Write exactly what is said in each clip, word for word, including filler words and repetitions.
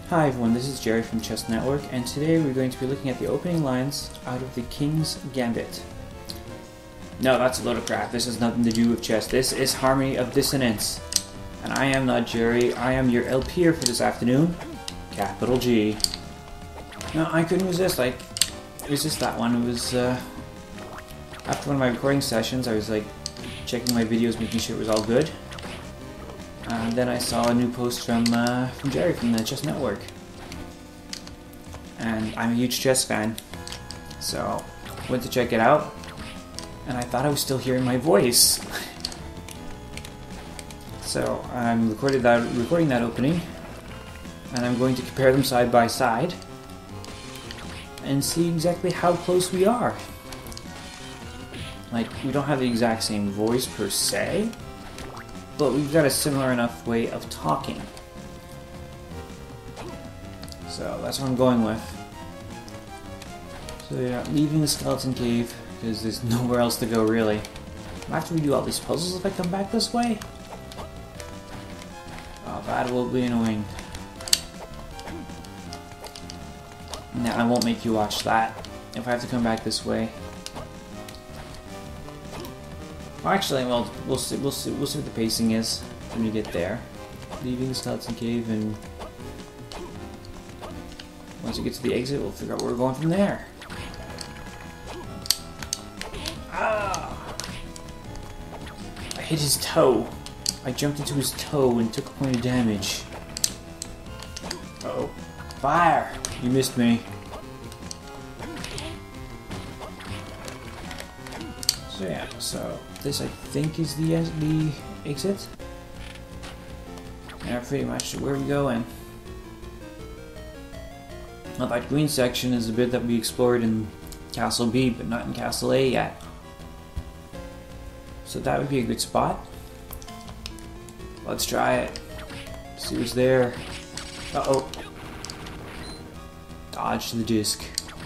Hi everyone, this is Jerry from Chess Network, and today we're going to be looking at the opening lines out of the King's Gambit. No, that's a load of crap. This has nothing to do with chess. This is Harmony of Dissonance. And I am not Jerry, I am your LPer for this afternoon. Capital G. No, I couldn't resist, like, resist that one. It was, uh, after one of my recording sessions, I was, like, checking my videos, making sure it was all good. And then I saw a new post from, uh, from Jerry from the Chess Network. And I'm a huge chess fan. So, went to check it out. And I thought I was still hearing my voice. So, I'm recorded that, recording that opening. And I'm going to compare them side by side. And see exactly how close we are. Like, we don't have the exact same voice per se. But we've got a similar enough way of talking. So that's what I'm going with. So yeah, leaving the skeleton cave, because there's nowhere else to go really. I have to redo all these puzzles if I come back this way? Oh, that will be annoying. Now I won't make you watch that if I have to come back this way. Well, actually, well, we'll see. We'll see. We'll see what the pacing is when we get there. Leaving the skeleton cave, and once we get to the exit, we'll figure out where we're going from there. Ah! I hit his toe. I jumped into his toe and took a point of damage. Uh oh! Fire! You missed me. So yeah, so this I think is the the exit. Yeah, pretty much where we going. Well, that green section is a bit that we explored in Castle B, but not in Castle A yet. So that would be a good spot. Let's try it. See what's there. Uh oh. Dodge the disc.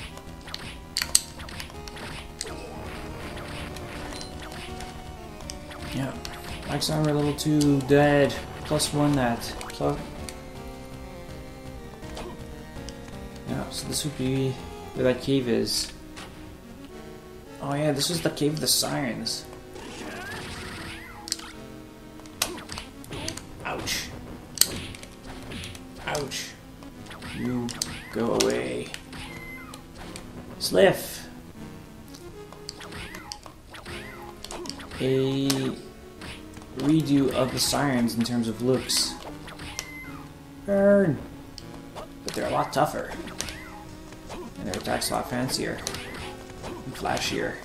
Yeah, Max armor level two dead. Plus one that. Plus. Yeah, so this would be where that cave is. Oh yeah, this is the cave of the sirens. Ouch. Ouch. You go away. Sliff. A redo of the sirens in terms of looks. Burn! But they're a lot tougher. And their attacks a lot fancier. And flashier.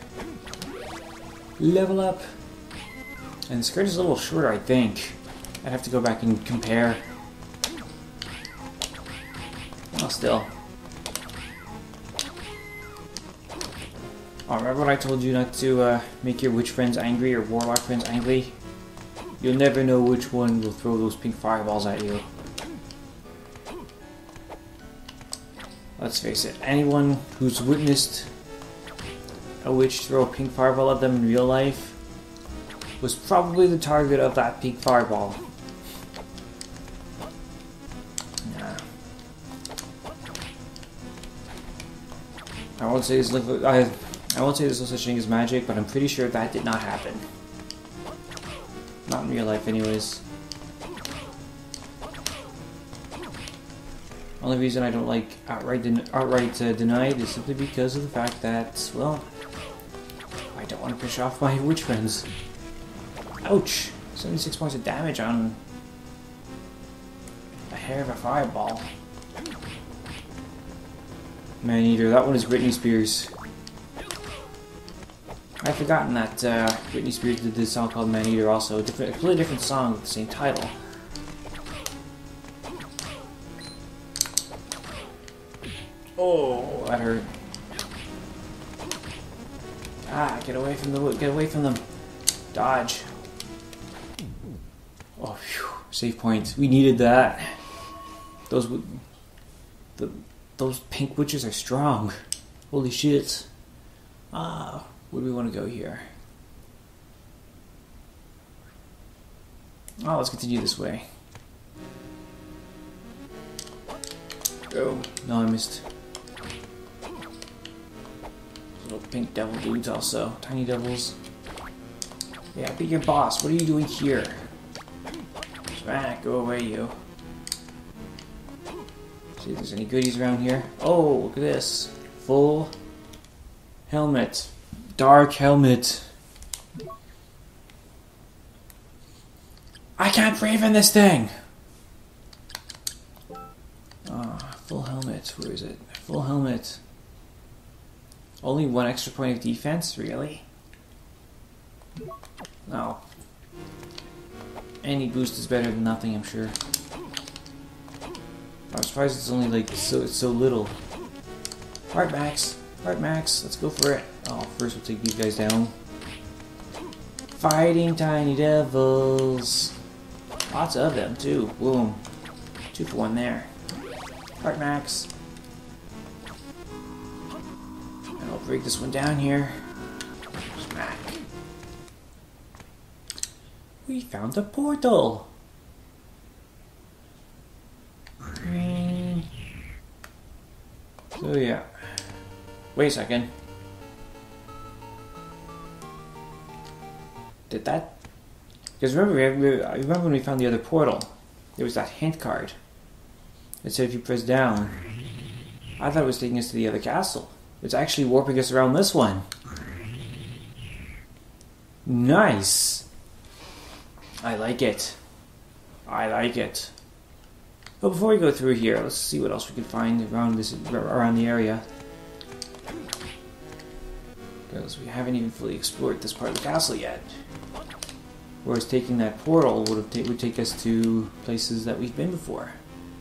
Level up! And the skirt is a little shorter, I think. I'd have to go back and compare. Well, still. Oh, remember when I told you not to uh, make your witch friends angry or warlock friends angry? You'll never know which one will throw those pink fireballs at you. Let's face it, anyone who's witnessed a witch throw a pink fireball at them in real life was probably the target of that pink fireball. Nah. I won't say this like I. I won't say there's no such thing as magic, but I'm pretty sure that did not happen. Not in real life, anyways. Only reason I don't like outright den outright uh, denied is simply because of the fact that, well, I don't want to piss off my witch friends. Ouch! seventy-six points of damage on a hair of a fireball. Man eater, that one is Britney Spears. I've forgotten that uh, Britney Spears did this song called Man Eater also. A, different, a completely different song with the same title. Oh, that hurt. Ah, get away from the get away from them. Dodge. Oh, phew. Save point. We needed that. Those the those pink witches are strong. Holy shit. Ah. Where do we want to go here? Oh, let's continue this way. Oh, no, I missed. Little pink devil dudes also. Tiny devils. Yeah, be your boss. What are you doing here? Smack, go away, you. See if there's any goodies around here. Oh, look at this. Full helmet. Dark helmet. I can't breathe in this thing! Ah, full helmet. Where is it? Full helmet. Only one extra point of defense? Really? No. Any boost is better than nothing, I'm sure. I'm surprised it's only like so it's so little. Alright, Max. Alright, Max. Let's go for it. Oh, first we'll take these guys down. Fighting tiny devils. Lots of them too. Boom. Two for one there. Alright, Max. And I'll break this one down here. Smack. We found a portal. So yeah. Wait a second. Did that? Because remember, I remember when we found the other portal, there was that hint card. It said if you press down. I thought it was taking us to the other castle. It's actually warping us around this one. Nice. I like it. I like it. But before we go through here, let's see what else we can find around this around the area. Because we haven't even fully explored this part of the castle yet. Whereas taking that portal would have ta would take us to places that we've been before.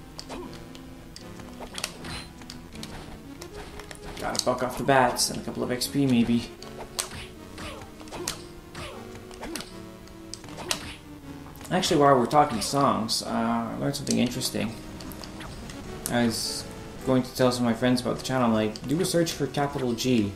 Got a buck off the bats and a couple of X P maybe. Actually, while we're talking songs, uh, I learned something interesting. I was going to tell some of my friends about the channel, I'm like, do a search for capital G.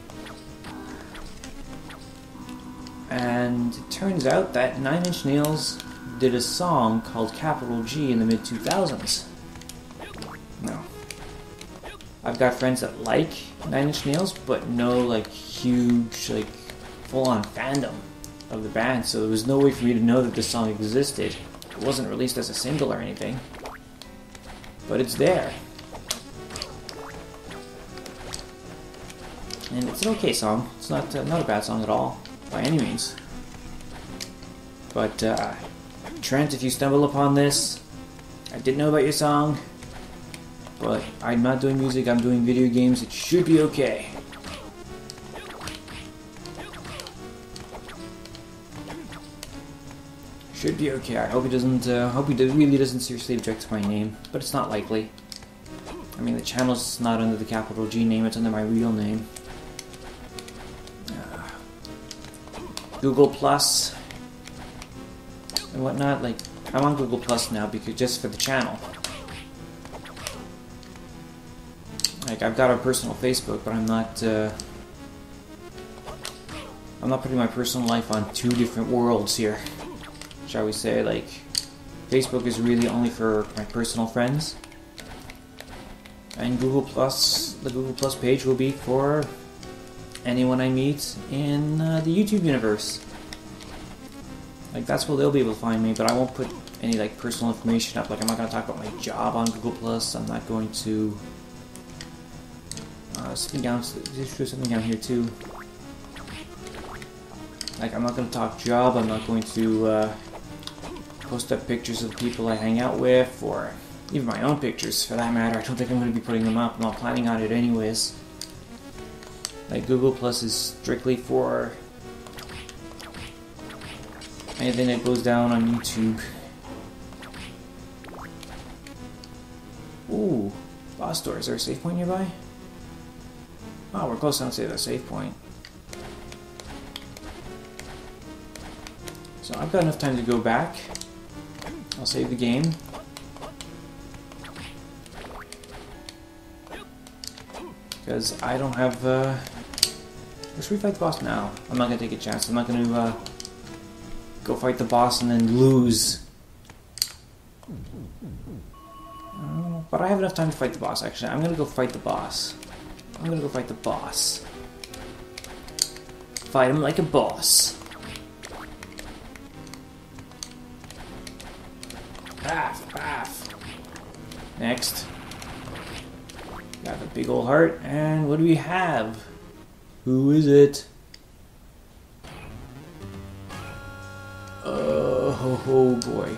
And it turns out that Nine Inch Nails did a song called Capital G in the mid two thousands. No. I've got friends that like Nine Inch Nails, but no like huge, like full-on fandom of the band, so there was no way for me to know that this song existed. It wasn't released as a single or anything. But it's there. And it's an okay song. It's not uh, not a bad song at all, by any means. But, uh, Trent, if you stumble upon this, I didn't know about your song, but I'm not doing music, I'm doing video games, it should be okay. Should be okay. I hope he doesn't, uh, hope he really doesn't seriously object to my name, but it's not likely. I mean, the channel's not under the capital G name, it's under my real name. Uh, Google Plus and whatnot, like, I'm on Google Plus now because just for the channel. Like, I've got a personal Facebook, but I'm not, uh, I'm not putting my personal life on two different worlds here. Shall we say, like, Facebook is really only for my personal friends, and Google Plus, the Google Plus page will be for anyone I meet in uh, the YouTube universe. Like, that's where they'll be able to find me, but I won't put any, like, personal information up. Like, I'm not going to talk about my job on Google Plus, I'm not going to, uh, something down, there's something down here too. Like, I'm not going to talk job, I'm not going to, uh, post up pictures of people I hang out with, or even my own pictures for that matter. I don't think I'm going to be putting them up. I'm not planning on it anyways. Like, Google Plus is strictly for anything that goes down on YouTube. Ooh, boss door. Is there a save point nearby? Oh, we're close enough to the save point. So I've got enough time to go back. I'll save the game. Because I don't have, uh... Or should we fight the boss now? I'm not gonna take a chance. I'm not gonna, uh... go fight the boss and then lose. Uh, but I have enough time to fight the boss, actually. I'm gonna go fight the boss. I'm gonna go fight the boss. Fight him like a boss. Paff, paff. Next. Got the big old heart, and what do we have? Who is it? Oh, oh boy.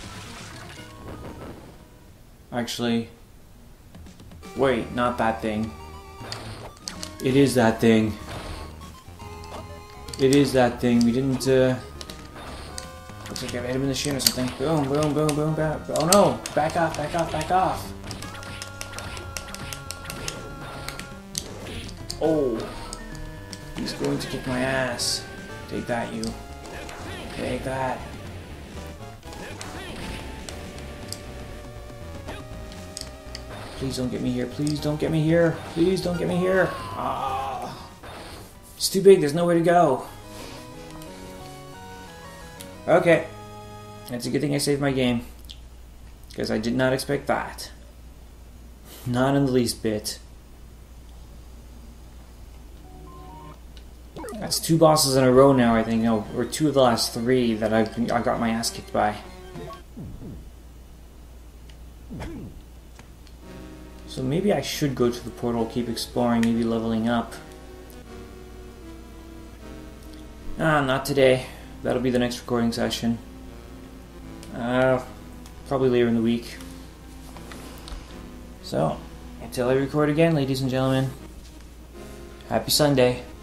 Actually, wait, not that thing. It is that thing. It is that thing. We didn't, uh... Looks like I hit him in the shin or something. Boom, boom, boom, boom, back. Oh no! Back off, back off, back off! Oh! He's going to kick my ass. Take that, you. Take that. Please don't get me here. Please don't get me here. Please don't get me here. Ah, it's too big. There's nowhere to go. Okay. It's a good thing I saved my game. Because I did not expect that. Not in the least bit. That's two bosses in a row now, I think. No, or two of the last three that I've been, I got my ass kicked by. So maybe I should go to the portal, keep exploring, maybe leveling up. Ah, not today. That'll be the next recording session. Uh, probably later in the week. So, until I record again, ladies and gentlemen, happy Sunday.